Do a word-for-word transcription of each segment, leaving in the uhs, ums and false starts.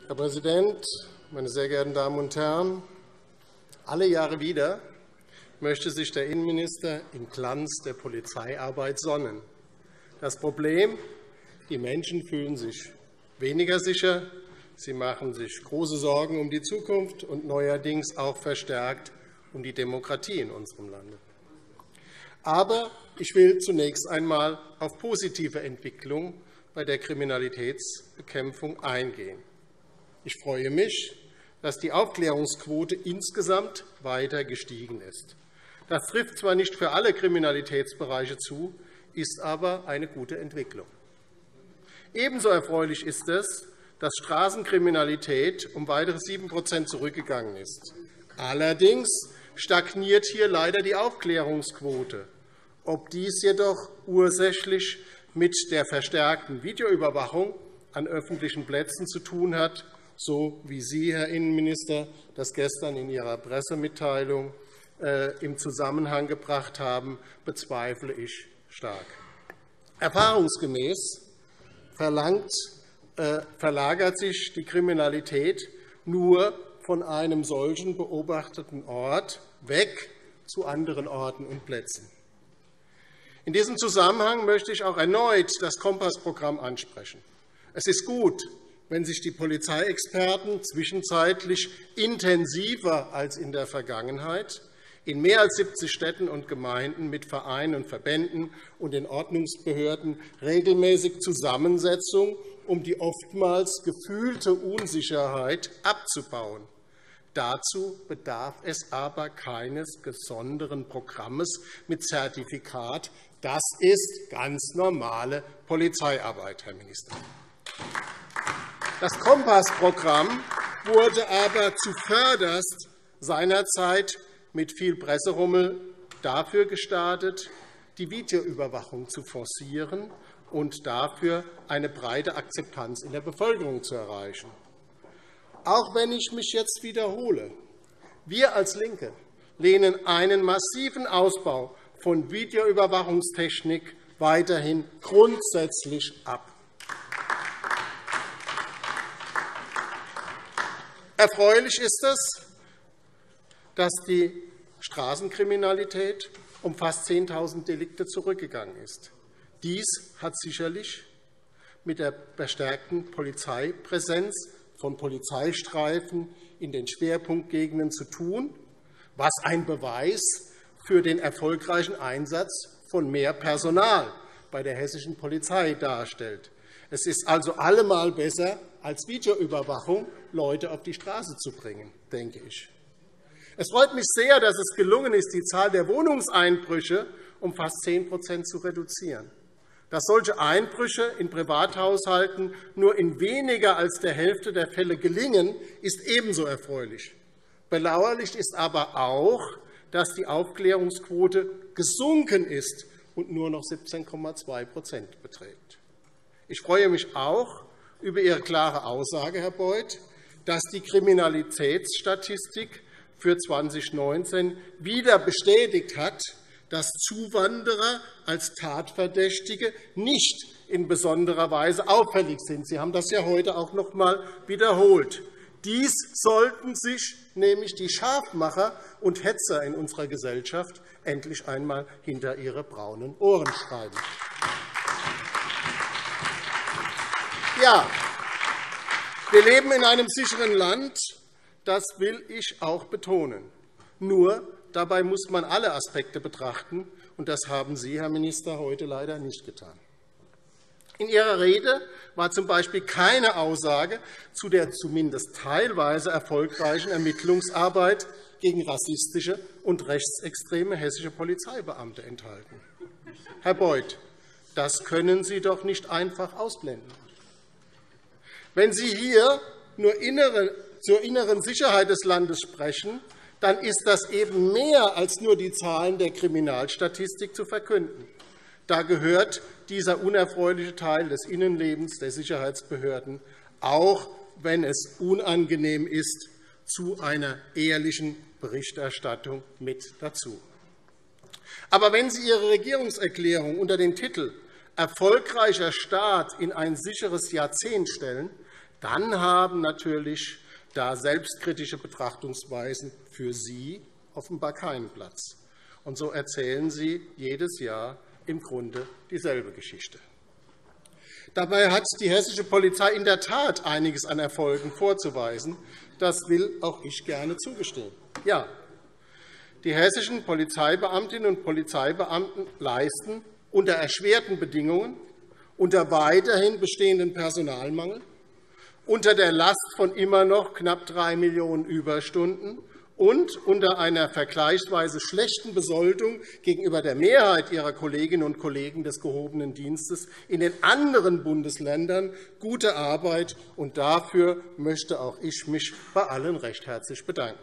Herr Präsident, meine sehr geehrten Damen und Herren! Alle Jahre wieder möchte sich der Innenminister im Glanz der Polizeiarbeit sonnen. Das Problem: Die Menschen fühlen sich weniger sicher, sie machen sich große Sorgen um die Zukunft und neuerdings auch verstärkt um die Demokratie in unserem Lande. Aber ich will zunächst einmal auf positive Entwicklungen bei der Kriminalitätsbekämpfung eingehen. Ich freue mich, dass die Aufklärungsquote insgesamt weiter gestiegen ist. Das trifft zwar nicht für alle Kriminalitätsbereiche zu, ist aber eine gute Entwicklung. Ebenso erfreulich ist es, dass Straßenkriminalität um weitere sieben Prozent zurückgegangen ist. Allerdings stagniert hier leider die Aufklärungsquote. Ob dies jedoch ursächlich mit der verstärkten Videoüberwachung an öffentlichen Plätzen zu tun hat, so wie Sie, Herr Innenminister, das gestern in Ihrer Pressemitteilung im Zusammenhang gebracht haben, bezweifle ich stark. Erfahrungsgemäß verlangt, äh, verlagert sich die Kriminalität nur von einem solchen beobachteten Ort weg zu anderen Orten und Plätzen. In diesem Zusammenhang möchte ich auch erneut das Kompass-Programm ansprechen. Es ist gut, wenn sich die Polizeiexperten zwischenzeitlich intensiver als in der Vergangenheit in mehr als siebzig Städten und Gemeinden mit Vereinen und Verbänden und den Ordnungsbehörden regelmäßig zusammensetzen, um die oftmals gefühlte Unsicherheit abzubauen. Dazu bedarf es aber keines besonderen Programmes mit Zertifikat. Das ist ganz normale Polizeiarbeit, Herr Minister. Das Kompass-Programm wurde aber zuvörderst seinerzeit mit viel Presserummel dafür gestartet, die Videoüberwachung zu forcieren und dafür eine breite Akzeptanz in der Bevölkerung zu erreichen. Auch wenn ich mich jetzt wiederhole, wir als LINKE lehnen einen massiven Ausbau von Videoüberwachungstechnik weiterhin grundsätzlich ab. Erfreulich ist es, dass die Straßenkriminalität um fast zehntausend Delikte zurückgegangen ist. Dies hat sicherlich mit der verstärkten Polizeipräsenz von Polizeistreifen in den Schwerpunktgegenden zu tun, was ein Beweis für den erfolgreichen Einsatz von mehr Personal bei der hessischen Polizei darstellt. Es ist also allemal besser, als Videoüberwachung Leute auf die Straße zu bringen, denke ich. Es freut mich sehr, dass es gelungen ist, die Zahl der Wohnungseinbrüche um fast zehn Prozent zu reduzieren. Dass solche Einbrüche in Privathaushalten nur in weniger als der Hälfte der Fälle gelingen, ist ebenso erfreulich. Bedauerlich ist aber auch, dass die Aufklärungsquote gesunken ist und nur noch siebzehn Komma zwei Prozent beträgt. Ich freue mich auch über Ihre klare Aussage, Herr Beuth, dass die Kriminalitätsstatistik für zweitausendneunzehn wieder bestätigt hat, dass Zuwanderer als Tatverdächtige nicht in besonderer Weise auffällig sind. Sie haben das ja heute auch noch einmal wiederholt. Dies sollten sich nämlich die Scharfmacher und Hetzer in unserer Gesellschaft endlich einmal hinter ihre braunen Ohren schreiben. Ja, wir leben in einem sicheren Land. Das will ich auch betonen. Nur dabei muss man alle Aspekte betrachten, und das haben Sie, Herr Minister, heute leider nicht getan. In Ihrer Rede war z. B. keine Aussage zu der zumindest teilweise erfolgreichen Ermittlungsarbeit gegen rassistische und rechtsextreme hessische Polizeibeamte enthalten. Herr Beuth, das können Sie doch nicht einfach ausblenden. Wenn Sie hier nur innere zur inneren Sicherheit des Landes sprechen, dann ist das eben mehr als nur die Zahlen der Kriminalstatistik zu verkünden. Da gehört dieser unerfreuliche Teil des Innenlebens der Sicherheitsbehörden, auch wenn es unangenehm ist, zu einer ehrlichen Berichterstattung mit dazu. Aber wenn Sie Ihre Regierungserklärung unter den Titel »Erfolgreicher Start in ein sicheres Jahrzehnt« stellen, dann haben natürlich da selbstkritische Betrachtungsweisen für Sie offenbar keinen Platz. Und so erzählen Sie jedes Jahr im Grunde dieselbe Geschichte. Dabei hat die hessische Polizei in der Tat einiges an Erfolgen vorzuweisen. Das will auch ich gerne zugestehen. Ja, die hessischen Polizeibeamtinnen und Polizeibeamten leisten unter erschwerten Bedingungen, unter weiterhin bestehenden Personalmangel, unter der Last von immer noch knapp drei Millionen Überstunden und unter einer vergleichsweise schlechten Besoldung gegenüber der Mehrheit ihrer Kolleginnen und Kollegen des gehobenen Dienstes in den anderen Bundesländern gute Arbeit. Und dafür möchte auch ich mich bei allen recht herzlich bedanken.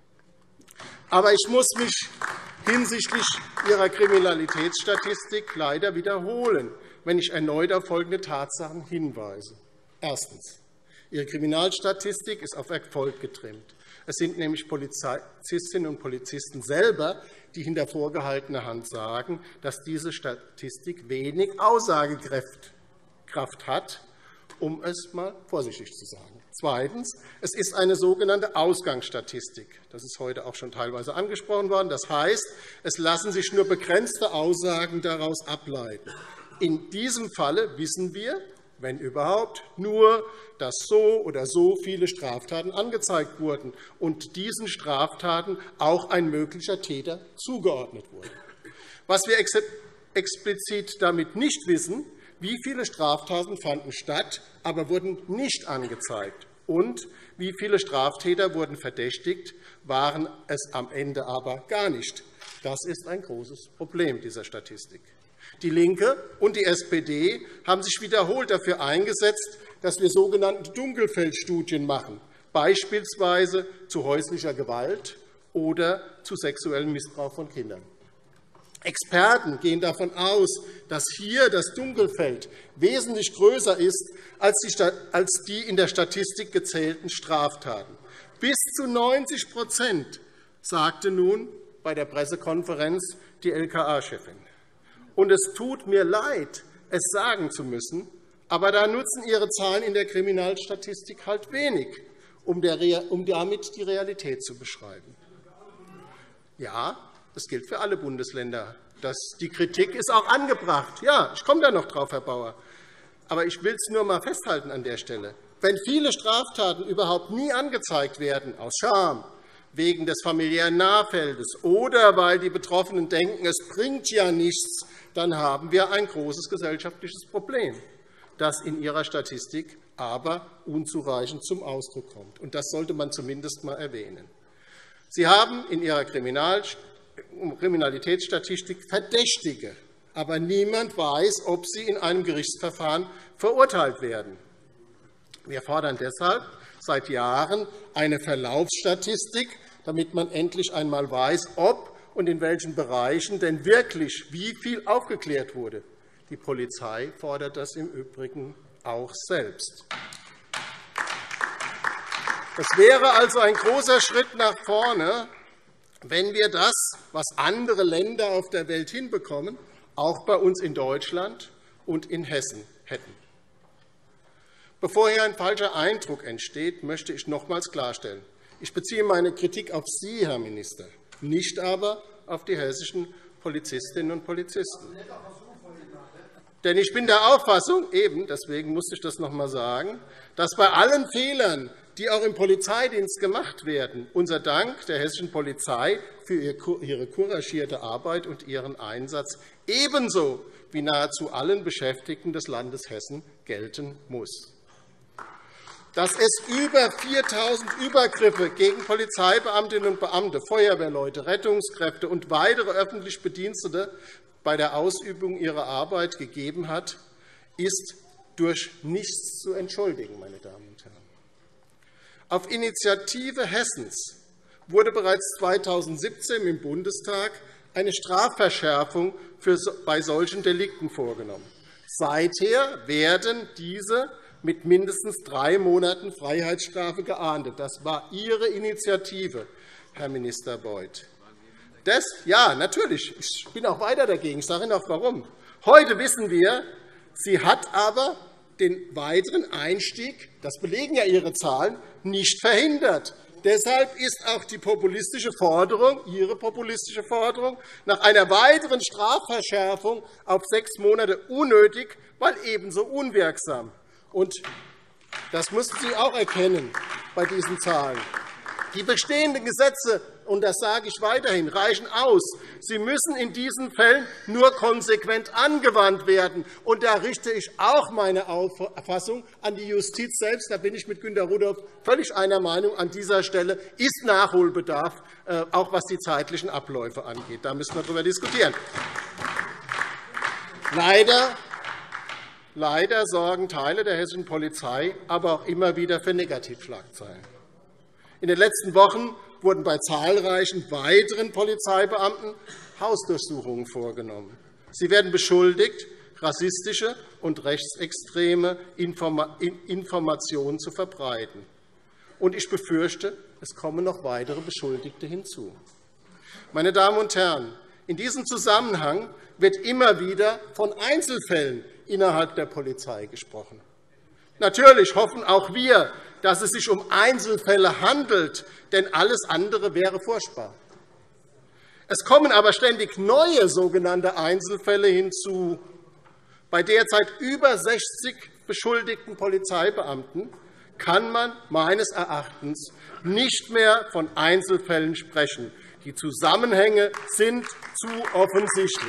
Aber ich muss mich hinsichtlich Ihrer Kriminalitätsstatistik leider wiederholen, wenn ich erneut auf folgende Tatsachen hinweise. Erstens. Ihre Kriminalstatistik ist auf Erfolg getrimmt. Es sind nämlich Polizistinnen und Polizisten selber, die hinter vorgehaltener Hand sagen, dass diese Statistik wenig Aussagekraft hat, um es einmal vorsichtig zu sagen. Zweitens. Es ist eine sogenannte Ausgangsstatistik. Das ist heute auch schon teilweise angesprochen worden. Das heißt, es lassen sich nur begrenzte Aussagen daraus ableiten. In diesem Falle wissen wir, wenn überhaupt, nur, dass so oder so viele Straftaten angezeigt wurden und diesen Straftaten auch ein möglicher Täter zugeordnet wurde. Was wir explizit damit nicht wissen, wie viele Straftaten fanden statt, aber wurden nicht angezeigt, und wie viele Straftäter wurden verdächtigt, waren es am Ende aber gar nicht. Das ist ein großes Problem dieser Statistik. Die LINKE und die S P D haben sich wiederholt dafür eingesetzt, dass wir sogenannte Dunkelfeldstudien machen, beispielsweise zu häuslicher Gewalt oder zu sexuellem Missbrauch von Kindern. Experten gehen davon aus, dass hier das Dunkelfeld wesentlich größer ist als die in der Statistik gezählten Straftaten. Bis zu neunzig Prozent, sagte nun bei der Pressekonferenz die L K A-Chefin. Und es tut mir leid, es sagen zu müssen, aber da nutzen Ihre Zahlen in der Kriminalstatistik halt wenig, um damit die Realität zu beschreiben. Ja, das gilt für alle Bundesländer. Die Kritik ist auch angebracht. Ja, ich komme da noch drauf, Herr Bauer. Aber ich will es nur einmal festhalten an der Stelle. Wenn viele Straftaten überhaupt nie angezeigt werden, aus Scham, wegen des familiären Nahfeldes oder weil die Betroffenen denken, es bringt ja nichts, dann haben wir ein großes gesellschaftliches Problem, das in Ihrer Statistik aber unzureichend zum Ausdruck kommt. Und das sollte man zumindest einmal erwähnen. Sie haben in Ihrer Kriminalitätsstatistik Verdächtige, aber niemand weiß, ob sie in einem Gerichtsverfahren verurteilt werden. Wir fordern deshalb seit Jahren eine Verlaufsstatistik, damit man endlich einmal weiß, ob und in welchen Bereichen denn wirklich wie viel aufgeklärt wurde. Die Polizei fordert das im Übrigen auch selbst. Das wäre also ein großer Schritt nach vorne, wenn wir das, was andere Länder auf der Welt hinbekommen, auch bei uns in Deutschland und in Hessen hätten. Bevor hier ein falscher Eindruck entsteht, möchte ich nochmals klarstellen, ich beziehe meine Kritik auf Sie, Herr Minister, nicht aber auf die hessischen Polizistinnen und Polizisten. Denn ich bin der Auffassung, eben, deswegen musste ich das noch einmal sagen, dass bei allen Fehlern, die auch im Polizeidienst gemacht werden, unser Dank der hessischen Polizei für ihre couragierte Arbeit und ihren Einsatz ebenso wie nahezu allen Beschäftigten des Landes Hessen gelten muss. Dass es über viertausend Übergriffe gegen Polizeibeamtinnen und Beamte, Feuerwehrleute, Rettungskräfte und weitere öffentlich Bedienstete bei der Ausübung ihrer Arbeit gegeben hat, ist durch nichts zu entschuldigen, meine Damen und Herren. Auf Initiative Hessens wurde bereits zweitausendsiebzehn im Bundestag eine Strafverschärfung bei solchen Delikten vorgenommen. Seither werden diese mit mindestens drei Monaten Freiheitsstrafe geahndet. Das war Ihre Initiative, Herr Minister Beuth. Das, ja, natürlich. Ich bin auch weiter dagegen. Ich sage Ihnen auch, warum. Heute wissen wir, sie hat aber den weiteren Einstieg, das belegen ja Ihre Zahlen, nicht verhindert. Deshalb ist auch die populistische Forderung, Ihre populistische Forderung nach einer weiteren Strafverschärfung auf sechs Monate unnötig, weil ebenso unwirksam. Und das müssen Sie auch erkennen bei diesen Zahlen. Die bestehenden Gesetze, und das sage ich weiterhin, reichen aus. Sie müssen in diesen Fällen nur konsequent angewandt werden. Und da richte ich auch meine Auffassung an die Justiz selbst. Da bin ich mit Günter Rudolph völlig einer Meinung. An dieser Stelle ist Nachholbedarf, auch was die zeitlichen Abläufe angeht. Da müssen wir darüber diskutieren. Leider Leider sorgen Teile der hessischen Polizei aber auch immer wieder für Negativschlagzeilen. In den letzten Wochen wurden bei zahlreichen weiteren Polizeibeamten Hausdurchsuchungen vorgenommen. Sie werden beschuldigt, rassistische und rechtsextreme Informationen zu verbreiten. Und ich befürchte, es kommen noch weitere Beschuldigte hinzu. Meine Damen und Herren, in diesem Zusammenhang wird immer wieder von Einzelfällen innerhalb der Polizei gesprochen. Natürlich hoffen auch wir, dass es sich um Einzelfälle handelt, denn alles andere wäre furchtbar. Es kommen aber ständig neue sogenannte Einzelfälle hinzu. Bei derzeit über sechzig beschuldigten Polizeibeamten kann man meines Erachtens nicht mehr von Einzelfällen sprechen. Die Zusammenhänge sind zu offensichtlich.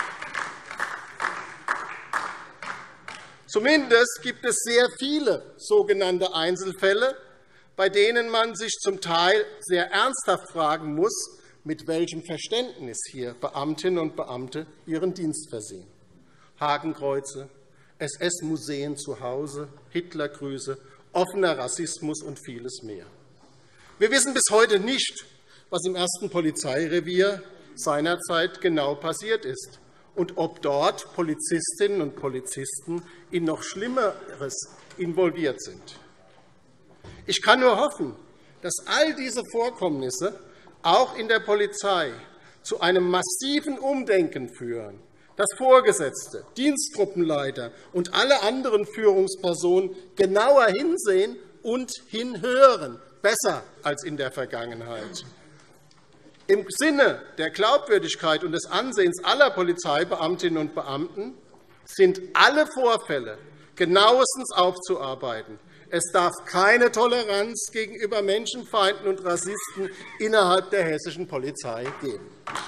Zumindest gibt es sehr viele sogenannte Einzelfälle, bei denen man sich zum Teil sehr ernsthaft fragen muss, mit welchem Verständnis hier Beamtinnen und Beamte ihren Dienst versehen. Hakenkreuze, S S-Museen zu Hause, Hitlergrüße, offener Rassismus und vieles mehr. Wir wissen bis heute nicht, was im ersten Polizeirevier seinerzeit genau passiert ist und ob dort Polizistinnen und Polizisten in noch Schlimmeres involviert sind. Ich kann nur hoffen, dass all diese Vorkommnisse auch in der Polizei zu einem massiven Umdenken führen, dass Vorgesetzte, Dienstgruppenleiter und alle anderen Führungspersonen genauer hinsehen und hinhören, besser als in der Vergangenheit. Im Sinne der Glaubwürdigkeit und des Ansehens aller Polizeibeamtinnen und Beamten sind alle Vorfälle genauestens aufzuarbeiten. Es darf keine Toleranz gegenüber Menschenfeinden und Rassisten innerhalb der hessischen Polizei geben.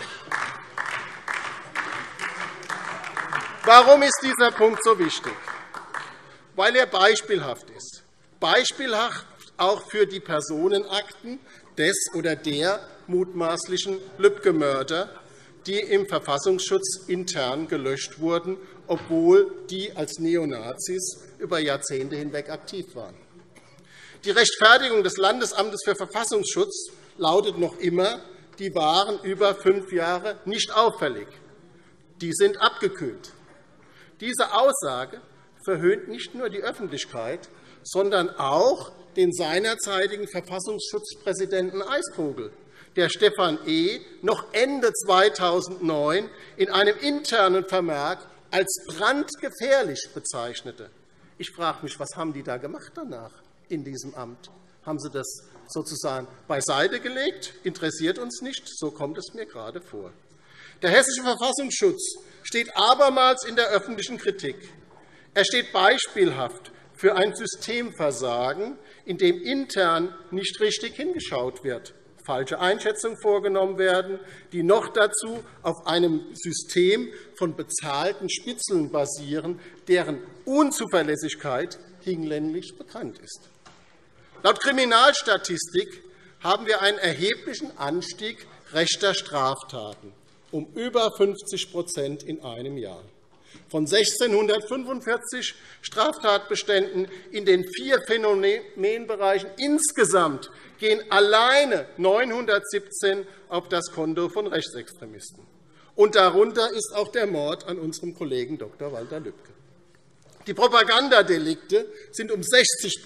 Warum ist dieser Punkt so wichtig? Weil er beispielhaft ist. Beispielhaft auch für die Personenakten des oder der mutmaßlichen Lübcke-Mörder, die im Verfassungsschutz intern gelöscht wurden, obwohl die als Neonazis über Jahrzehnte hinweg aktiv waren. Die Rechtfertigung des Landesamtes für Verfassungsschutz lautet noch immer, die waren über fünf Jahre nicht auffällig. Die sind abgekühlt. Diese Aussage verhöhnt nicht nur die Öffentlichkeit, sondern auch den seinerzeitigen Verfassungsschutzpräsidenten Eisvogel, der Stefan E. noch Ende zweitausendneun in einem internen Vermerk als brandgefährlich bezeichnete. Ich frage mich, was haben die da gemacht danach in diesem Amt? Haben Sie das sozusagen beiseite gelegt? Interessiert uns nicht? So kommt es mir gerade vor. Der hessische Verfassungsschutz steht abermals in der öffentlichen Kritik. Er steht beispielhaft für ein Systemversagen, in dem intern nicht richtig hingeschaut wird, falsche Einschätzungen vorgenommen werden, die noch dazu auf einem System von bezahlten Spitzeln basieren, deren Unzuverlässigkeit hinlänglich bekannt ist. Laut Kriminalstatistik haben wir einen erheblichen Anstieg rechter Straftaten, um über fünfzig in einem Jahr. Von eintausendsechshundertfünfundvierzig Straftatbeständen in den vier Phänomenbereichen insgesamt gehen alleine neunhundertsiebzehn auf das Konto von Rechtsextremisten. Und darunter ist auch der Mord an unserem Kollegen Doktor Walter Lübcke. Die Propagandadelikte sind um sechzig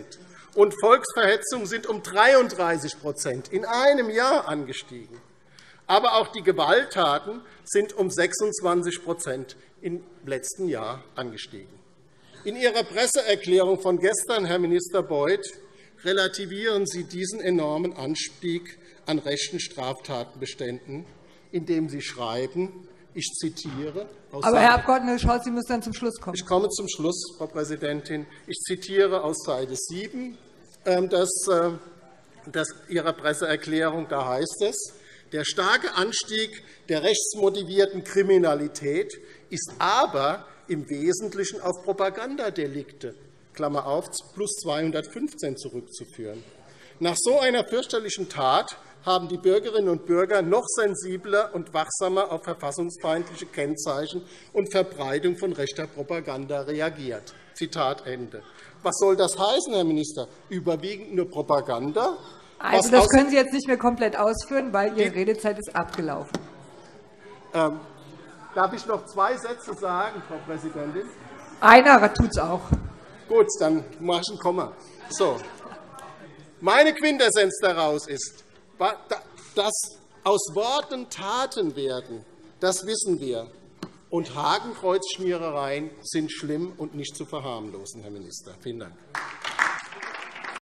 und Volksverhetzung sind um dreiunddreißig in einem Jahr angestiegen. Aber auch die Gewalttaten sind um sechsundzwanzig im letzten Jahr angestiegen. In Ihrer Presseerklärung von gestern, Herr Minister Beuth, relativieren Sie diesen enormen Anstieg an rechten Straftatenbeständen, indem Sie schreiben, ich zitiere aus Aber, Herr Abg. Scholz, Sie müssen dann zum Schluss kommen. Ich komme zum Schluss, Frau Präsidentin. Ich zitiere aus Seite sieben das, das Ihrer Presseerklärung. Da heißt es, der starke Anstieg der rechtsmotivierten Kriminalität ist aber im Wesentlichen auf Propagandadelikte Klammer auf, plus zweihundertfünfzehn zurückzuführen. Nach so einer fürchterlichen Tat haben die Bürgerinnen und Bürger noch sensibler und wachsamer auf verfassungsfeindliche Kennzeichen und Verbreitung von rechter Propaganda reagiert. Zitat Ende. Was soll das heißen, Herr Minister? Überwiegend nur Propaganda? Also, das können Sie jetzt nicht mehr komplett ausführen, weil Ihre Redezeit ist abgelaufen. Ähm, darf ich noch zwei Sätze sagen, Frau Präsidentin? Einer tut es auch. Gut, dann mache ich ein Komma. So. Meine Quintessenz daraus ist, dass aus Worten Taten werden, das wissen wir. Und Hakenkreuzschmierereien sind schlimm und nicht zu verharmlosen, Herr Minister. Vielen Dank.